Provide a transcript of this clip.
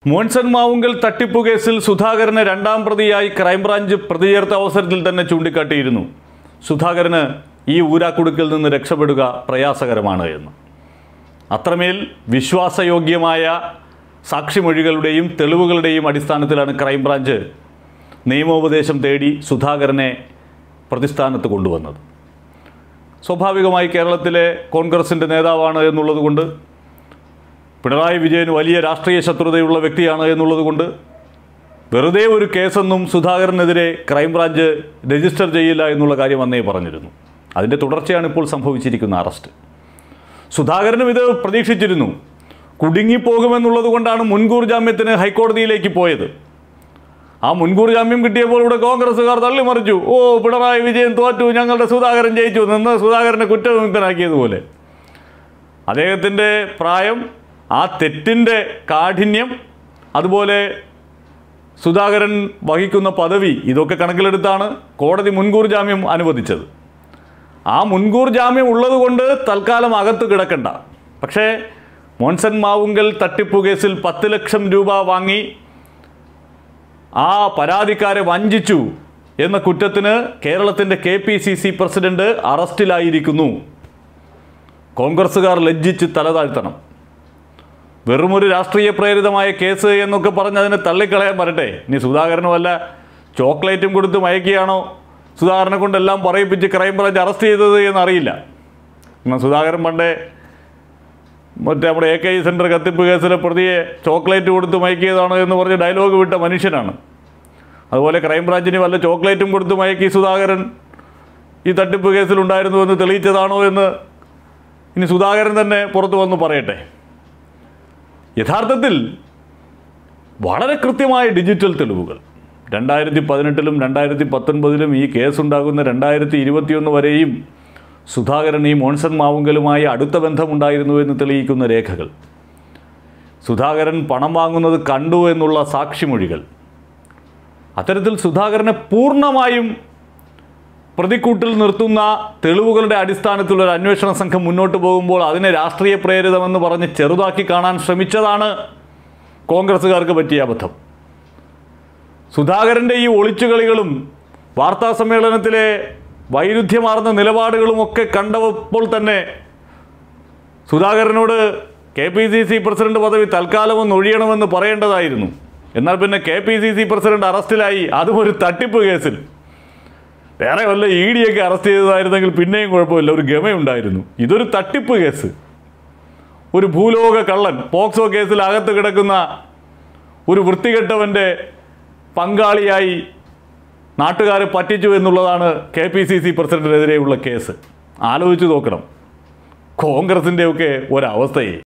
മോൻസൺ മാവുങ്കൽ തട്ടിപ്പു കേസിൽ സുധാകരനെ രണ്ടാം പ്രതിയായി ക്രൈംബ്രാഞ്ച് പ്രതി ചേർത്ത അവസരത്തിൽ തന്നെ ചൂണ്ടിക്കാട്ടിയിരുന്നു സുധാകരന് ഈ ഊരാക്കുടുക്കിൽ നിന്ന് രക്ഷപ്പെടുക പ്രയാസകരമാണ് എന്ന്. അത്രമേൽ വിശ്വാസയോഗ്യമായ സാക്ഷിമൊഴികളുടെയും തെളിവുകളുടെയും അടിസ്ഥാനത്തിലാണ് ക്രൈംബ്രാഞ്ച് നിയമോപദേശം തേടി സുധാകരനെ പ്രതിസ്ഥാനത്ത് കൊണ്ടുവന്നത്. സ്വാഭാവികമായി കേരളത്തിലെ കോൺഗ്രസിൻ്റെ നേതാവാണ് എന്നുള്ളതുകൊണ്ട്, പിണറായി വിജയൻ വലിയ രാഷ്ട്രീയ ശത്രുതയുള്ള വ്യക്തിയാണ് എന്നുള്ളതുകൊണ്ട് വെറുതെ ഒരു കേസൊന്നും സുധാകരനെതിരെ ക്രൈംബ്രാഞ്ച് രജിസ്റ്റർ ചെയ്യില്ല എന്നുള്ള കാര്യം അന്നേ പറഞ്ഞിരുന്നു. അതിൻ്റെ തുടർച്ചയാണ് ഇപ്പോൾ സംഭവിച്ചിരിക്കുന്ന അറസ്റ്റ്. സുധാകരനും ഇത് പ്രതീക്ഷിച്ചിരുന്നു. കുടുങ്ങിപ്പോകുമെന്നുള്ളത് കൊണ്ടാണ് മുൻകൂർ ജാമ്യത്തിന് ഹൈക്കോടതിയിലേക്ക് പോയത്. ആ മുൻകൂർ ജാമ്യം കിട്ടിയപ്പോൾ ഇവിടെ കോൺഗ്രസ്സുകാർ തള്ളിമറിച്ചു. പിണറായി വിജയൻ തോറ്റു, ഞങ്ങളുടെ സുധാകരൻ ജയിച്ചു നിന്ന് സുധാകരനെ കുറ്റവിമുക്തനാക്കിയതുപോലെ. അദ്ദേഹത്തിൻ്റെ പ്രായം, ആ തെറ്റിൻ്റെ കാഠിന്യം, അതുപോലെ സുധാകരൻ വഹിക്കുന്ന പദവി, ഇതൊക്കെ കണക്കിലെടുത്താണ് കോടതി മുൻകൂർ ജാമ്യം അനുവദിച്ചത്. ആ മുൻകൂർ ജാമ്യം ഉള്ളതുകൊണ്ട് തൽക്കാലം അകത്ത് കിടക്കണ്ട. പക്ഷേ മോൻസൺ മാവുങ്കൽ തട്ടിപ്പു കേസിൽ 10 ലക്ഷം രൂപ വാങ്ങി ആ പരാതിക്കാരെ വഞ്ചിച്ചു എന്ന കുറ്റത്തിന് കേരളത്തിൻ്റെ KPCC പ്രസിഡന്റ് അറസ്റ്റിലായിരിക്കുന്നു. കോൺഗ്രസ്സുകാർ ലജ്ജിച്ച് തലതാഴ്ത്തണം. വെറുമൊരു രാഷ്ട്രീയ പ്രേരിതമായ കേസ് എന്നൊക്കെ പറഞ്ഞ് അതിനെ തള്ളിക്കളയാൻ വരട്ടെ. ഇനി സുധാകരന് വല്ല ചോക്ലേറ്റും കൊടുത്ത് മയക്കിയാണോ സുധാകരനെ കൊണ്ടെല്ലാം പറയിപ്പിച്ച് ക്രൈംബ്രാഞ്ച് അറസ്റ്റ് ചെയ്തത് എന്നറിയില്ല. എന്നാൽ സുധാകരൻ പണ്ടേ നമ്മുടെ AKI സെൻറ്റർ കത്തിപ്പ് കേസിലെ പ്രതിയെ ചോക്ലേറ്റ് കൊടുത്ത് മയക്കിയതാണോ എന്ന് പറഞ്ഞ് ഡയലോഗ് വിട്ട മനുഷ്യനാണ്. അതുപോലെ ക്രൈംബ്രാഞ്ചിന് വല്ല ചോക്ലേറ്റും കൊടുത്ത് മയക്കി സുധാകരൻ ഈ തട്ടിപ്പ് കേസിലുണ്ടായിരുന്നുവെന്ന് തെളിയിച്ചതാണോ എന്ന് ഇനി സുധാകരൻ തന്നെ പുറത്തു വന്ന് പറയട്ടെ. യഥാർത്ഥത്തിൽ വളരെ കൃത്യമായ ഡിജിറ്റൽ തെളിവുകൾ 2018-ലും 2019-ലും ഈ കേസുണ്ടാകുന്ന 2021 വരെയും സുധാകരൻ ഈ മോൻസൺ മാവുങ്കലുമായി അടുത്ത ബന്ധമുണ്ടായിരുന്നു എന്ന് തെളിയിക്കുന്ന രേഖകൾ, സുധാകരൻ പണം വാങ്ങുന്നത് കണ്ടു എന്നുള്ള സാക്ഷിമൊഴികൾ, അത്തരത്തിൽ സുധാകരനെ പൂർണ്ണമായും പ്രതിക്കൂട്ടിൽ നിർത്തുന്ന തെളിവുകളുടെ അടിസ്ഥാനത്തിലൊരു അന്വേഷണ സംഘം മുന്നോട്ട് പോകുമ്പോൾ അതിനെ രാഷ്ട്രീയ പ്രേരിതമെന്ന് പറഞ്ഞ് ചെറുതാക്കി കാണാൻ ശ്രമിച്ചതാണ് കോൺഗ്രസ്സുകാർക്ക് പറ്റിയ അബദ്ധം. സുധാകരൻ്റെ ഈ ഒളിച്ചുകളികളും വാർത്താ സമ്മേളനത്തിലെ വൈരുദ്ധ്യമാർന്ന നിലപാടുകളുമൊക്കെ കണ്ടപ്പോൾ തന്നെ സുധാകരനോട് KPCC പ്രസിഡന്റ് പദവി തൽക്കാലം ഒന്ന് ഒഴിയണമെന്ന് പറയേണ്ടതായിരുന്നു. എന്നാൽ പിന്നെ KPCC പ്രസിഡന്റ് അറസ്റ്റിലായി, അതും ഒരു തട്ടിപ്പ് കേസിൽ. വേറെ വല്ല ED ഒക്കെ അറസ്റ്റ് ചെയ്തതായിരുന്നെങ്കിൽ പിന്നെയും കുഴപ്പമില്ല, ഒരു ഗമയുണ്ടായിരുന്നു. ഇതൊരു തട്ടിപ്പ് കേസ്, ഒരു ഭൂലോക കള്ളൻ, പോക്സോ കേസിൽ അകത്ത് കിടക്കുന്ന ഒരു വൃത്തികെട്ടവൻ്റെ പങ്കാളിയായി നാട്ടുകാരെ പറ്റിച്ചു എന്നുള്ളതാണ് KPCC പ്രസിഡന്റിനെതിരെയുള്ള കേസ്. ആലോചിച്ച് നോക്കണം കോൺഗ്രസിൻ്റെയൊക്കെ ഒരവസ്ഥയെ.